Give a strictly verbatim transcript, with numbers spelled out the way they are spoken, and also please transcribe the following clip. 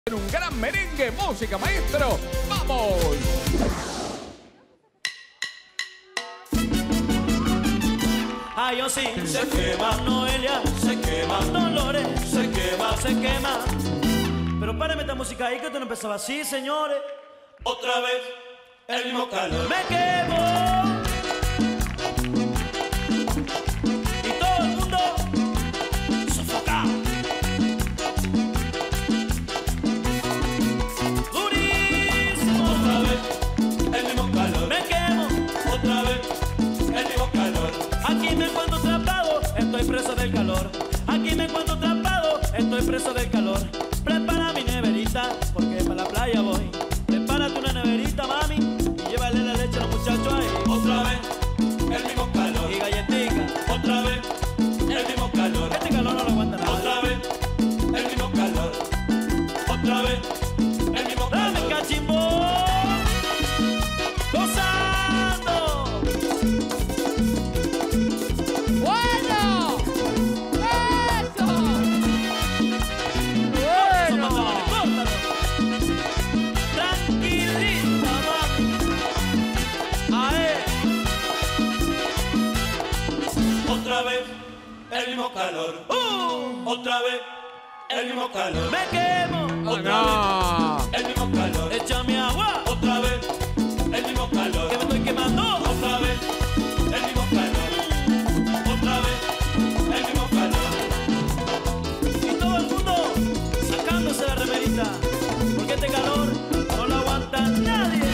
En un gran merengue, música, maestro. ¡Vamos! Ay, yo sí, se quema, Noelia, se quema, Dolores, se quema, se quema. Pero páreme esta música ahí que esto no empezaba así, señores. Otra vez, el mismo calor. Me quemo. Y todo el mundo sofocado. Durísimo. Otra vez, el mismo calor. Me quemo. Otra vez, el mismo calor. Aquí me encuentro atrapado, estoy preso del calor. Aquí me encuentro atrapado, estoy preso del calor. Prepara mi neverita, porque para la playa voy. Prepárate una neverita, mami, y llévale la leche a los muchachos ahí. Otra vez, el mismo calor. Y galletica. Otra vez, el mismo calor. Este calor no lo aguanta nada. Otra vez, el mismo calor. Otra vez, el mismo calor. ¡Dame cachimbo! ¡Gozando! ¡Bueno! ¡Eso! ¡Bueno! Tranquilita, mami. Ae. Otra vez, el mismo calor. Uh. Otra vez, el mismo calor. Me quemo. Otra no. vez, el mismo calor. Échame agua. Otra vez, el mismo calor. Que me estoy quemando. Otra vez, el mismo calor. Otra vez, el mismo calor. Y todo el mundo sacándose la remerita, porque este calor no lo aguanta nadie.